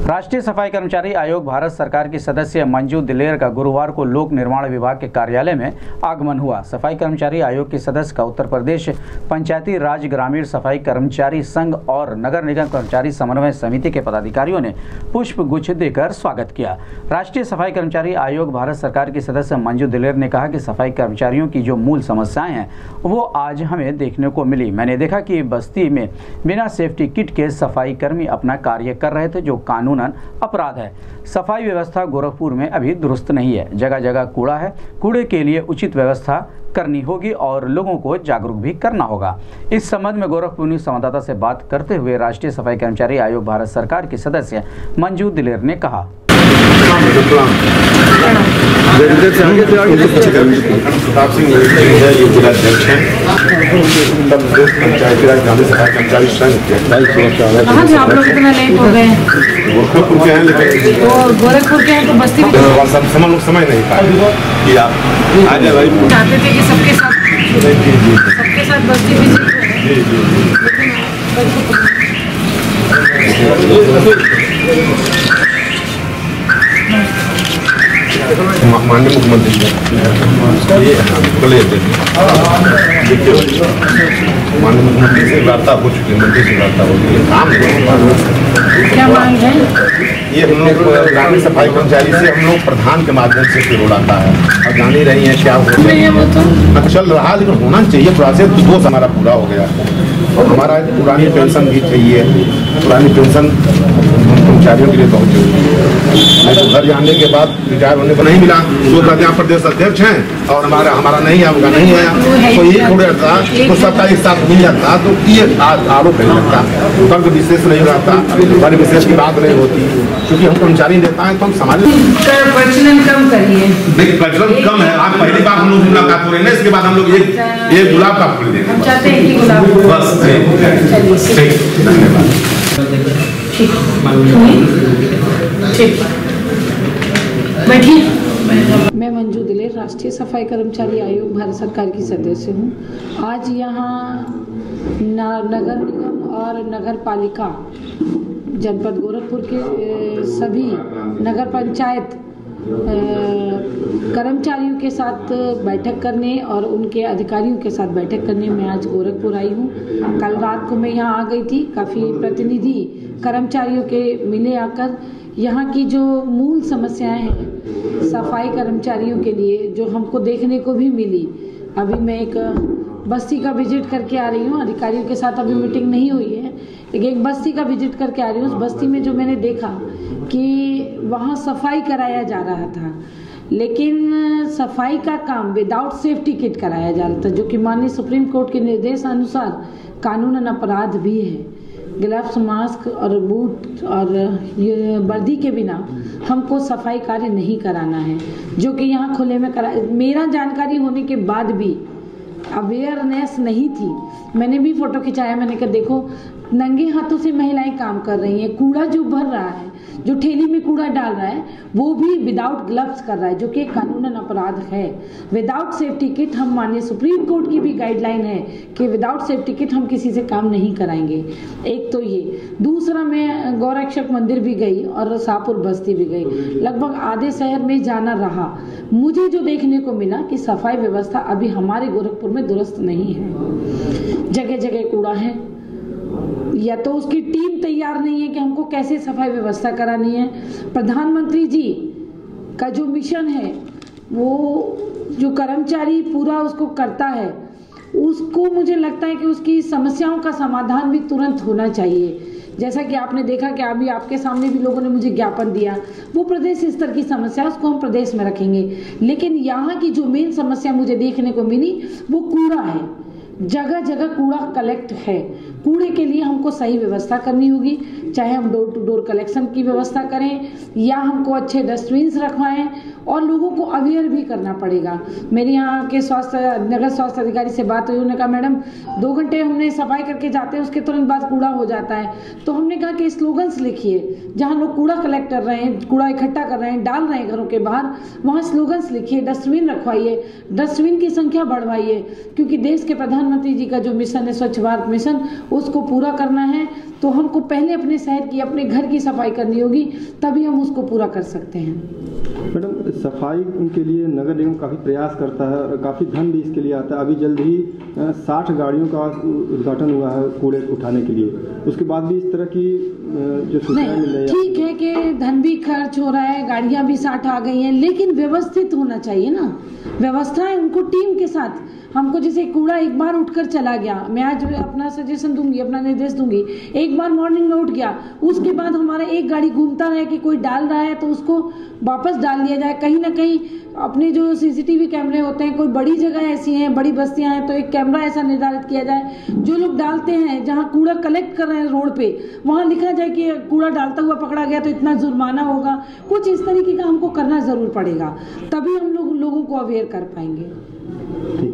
राष्ट्रीय सफाई कर्मचारी आयोग भारत सरकार की सदस्य मंजू दिलेर का गुरुवार को लोक निर्माण विभाग के कार्यालय में आगमन हुआ। सफाई कर्मचारी आयोग के सदस्य का उत्तर प्रदेश पंचायती राज ग्रामीण सफाई कर्मचारी संघ और नगर निगम कर्मचारी समन्वय समिति के पदाधिकारियों ने पुष्प गुच्छ देकर स्वागत किया। राष्ट्रीय सफाई कर्मचारी आयोग भारत सरकार की सदस्य मंजू दिलेर ने कहा कि सफाई कर्मचारियों की जो मूल समस्याएं हैं वो आज हमें देखने को मिली। मैंने देखा कि बस्ती में बिना सेफ्टी किट के सफाई कर्मी अपना कार्य कर रहे थे, जो कानूनन अपराध है। सफाई व्यवस्था गोरखपुर में अभी दुरुस्त नहीं है, जगह जगह कूड़ा है। कूड़े के लिए उचित व्यवस्था करनी होगी और लोगों को जागरूक भी करना होगा। इस संबंध में गोरखपुर न्यूज संवाददाता से बात करते हुए राष्ट्रीय सफाई कर्मचारी आयोग भारत सरकार की सदस्य मंजू दिलेर ने कहा, प्रताप सिंह ये जिलाध्यक्ष हैं पंचायती राज ग्रामीण सफाई कर्मचारी संघ के। कहाँ से आप लोग इतना लेट हो गए? गोरखपुर के हैं, लेकिन गोरखपुर के हैं तो बस्ती में समय नहीं पाए कि आप आ जाए भाई। चाहते थे कि सबके साथ बस्ती माननीय मुख्यमंत्री जी देखिए, माननीय मुख्यमंत्री से वार्ता हो चुकी है, मंत्री से वार्ता हो चुकी है। काम नहीं, क्या मांग है? ये हम लोग ग्रामीण सफाई कर्मचारी से हम लोग प्रधान के माध्यम से पेरोल आता है और जान ही रही है क्या हो रहा है। चल रहा, लेकिन होना चाहिए। प्रोसेस 2 साल हमारा पूरा हो गया और हमारा पुरानी पेंशन भी चाहिए। पुरानी पेंशन कर्मचारियों के लिए बहुत जरूरी है। तो घर जाने के बाद रिटायर होने को नहीं मिला, जो कहते हैं प्रदेश अध्यक्ष हैं और हमारा नहीं आया, उनका नहीं आया, तो ये थोड़ा था तो सबका एक साथ मिल जाता तो ये आरोप नहीं लगता, तर्क विशेष नहीं रहता, बड़े विशेष की बात नहीं होती, क्योंकि हम कर्मचारी नेता हैं तो हम समाज प्रचलन कम करिए। देखिए प्रचलन कम है। आज पहली बार हम लोग मुलाकात हो रहे हैं, इसके बाद हम लोग एक गुलाब का फूल देंगे। हम चाहते हैं कि गुलाब बस धन्यवाद। ठीक, बैठिए। मैं मंजू दिलेर राष्ट्रीय सफाई कर्मचारी आयोग भारत सरकार की सदस्य हूँ। आज यहाँ नगर निगम और नगर पालिका जनपद गोरखपुर के सभी नगर पंचायत कर्मचारियों के साथ बैठक करने और उनके अधिकारियों के साथ बैठक करने में आज गोरखपुर आई हूँ। कल रात को मैं यहाँ आ गई थी। काफ़ी प्रतिनिधि कर्मचारियों के मिले आकर यहाँ की जो मूल समस्याएं हैं सफाई कर्मचारियों के लिए, जो हमको देखने को भी मिली। अभी मैं एक बस्ती का विजिट करके आ रही हूँ, अधिकारियों के साथ अभी मीटिंग नहीं हुई है, लेकिन एक बस्ती का विजिट करके आ रही हूँ। उस बस्ती में जो मैंने देखा कि वहाँ सफाई कराया जा रहा था, लेकिन सफाई का काम विदाउट सेफ्टी किट कराया जा रहा था, जो कि माननीय सुप्रीम कोर्ट के निर्देशानुसार कानूनन अपराध भी है। ग्लव्स, मास्क और बूट और ये वर्दी के बिना हमको सफाई कार्य नहीं कराना है, जो कि यहाँ खुले में करा। मेरा जानकारी होने के बाद भी अवेयरनेस नहीं थी। मैंने भी फोटो खिंचाया। मैंने कहा देखो, नंगे हाथों से महिलाएं काम कर रही हैं। कूड़ा जो भर रहा है, जो ठेली में कूड़ा डाल रहा है, वो भी विदाउट ग्लव्स कर रहा है, जो कि एक कानूनन अपराध है। विदाउट सेफ्टी किट हम माननीय सुप्रीम कोर्ट की भी गाइडलाइन है कि विदाउट सेफ्टी किट हम किसी से काम नहीं कराएंगे। एक तो ये। दूसरा, मैं गौरक्षक मंदिर भी गई और शाहपुर बस्ती भी गई। लगभग आधे शहर में जाना रहा। मुझे जो देखने को मिला कि सफाई व्यवस्था अभी हमारे गोरखपुर में दुरुस्त नहीं है। जगह जगह कूड़ा है, या तो उसकी टीम तैयार नहीं है कि हमको कैसे सफाई व्यवस्था करानी है। प्रधानमंत्री जी का जो मिशन है, वो जो कर्मचारी पूरा उसको करता है, उसको मुझे लगता है कि उसकी समस्याओं का समाधान भी तुरंत होना चाहिए। जैसा कि आपने देखा कि अभी आपके सामने भी लोगों ने मुझे ज्ञापन दिया, वो प्रदेश स्तर की समस्या, उसको हम प्रदेश में रखेंगे। लेकिन यहाँ की जो मेन समस्या मुझे देखने को मिली वो कूड़ा है। जगह जगह कूड़ा कलेक्ट है। कूड़े के लिए हमको सही व्यवस्था करनी होगी, चाहे हम डोर टू डोर कलेक्शन की व्यवस्था करें या हमको अच्छे डस्टबिन्स रखवाएं, और लोगों को अवेयर भी करना पड़ेगा। मेरे यहाँ के नगर स्वास्थ्य अधिकारी से बात हुई। उन्होंने कहा मैडम 2 घंटे हमने सफाई करके जाते हैं, उसके तुरंत बाद कूड़ा हो जाता है। तो हमने कहा कि स्लोगन्स लिखिए, जहाँ लोग कूड़ा कलेक्ट कर रहे हैं, कूड़ा इकट्ठा कर रहे हैं, डाल रहे हैं घरों के बाहर, वहाँ स्लोगन्स लिखिए, डस्टबिन रखवाइए, डस्टबिन की संख्या बढ़वाइए, क्योंकि देश के प्रधानमंत्री जी का जो मिशन है स्वच्छ भारत मिशन, उसको पूरा करना है। तो हमको पहले अपने शहर की, अपने घर की सफाई करनी होगी, तभी हम उसको पूरा कर सकते हैं। मैडम, सफाई के लिए नगर निगम काफ़ी प्रयास करता है और काफ़ी धन भी इसके लिए आता है। अभी जल्द ही 60 गाड़ियों का उद्घाटन हुआ है कूड़े उठाने के लिए, उसके बाद भी इस तरह की जो सूचनाएं मिल रही है। ठीक है कि धन भी खर्च हो रहा है, गाड़ियां भी 60 आ गई हैं, लेकिन व्यवस्थित होना चाहिए ना। व्यवस्थाएं उनको टीम के साथ, हमको जैसे कूड़ा एक बार उठकर चला गया, मैं आज अपना सजेशन दूंगी, अपना निर्देश दूंगी, एक बार मॉर्निंग में उठ गया, उसके बाद हमारा एक गाड़ी घूमता रहे कि कोई डाल रहा है तो उसको वापस डाल दिया जाए। कहीं ना कहीं अपने जो सीसीटीवी कैमरे होते हैं, कोई बड़ी जगह ऐसी हैं, बड़ी बस्तियां हैं, तो एक कैमरा ऐसा निर्धारित किया जाए, जो लोग डालते हैं, जहां कूड़ा कलेक्ट कर रहे हैं रोड पे, वहां लिखा जाए कि कूड़ा डालता हुआ पकड़ा गया तो इतना जुर्माना होगा। कुछ इस तरीके का हमको करना जरूर पड़ेगा, तभी हम लोगों को अवेयर कर पाएंगे।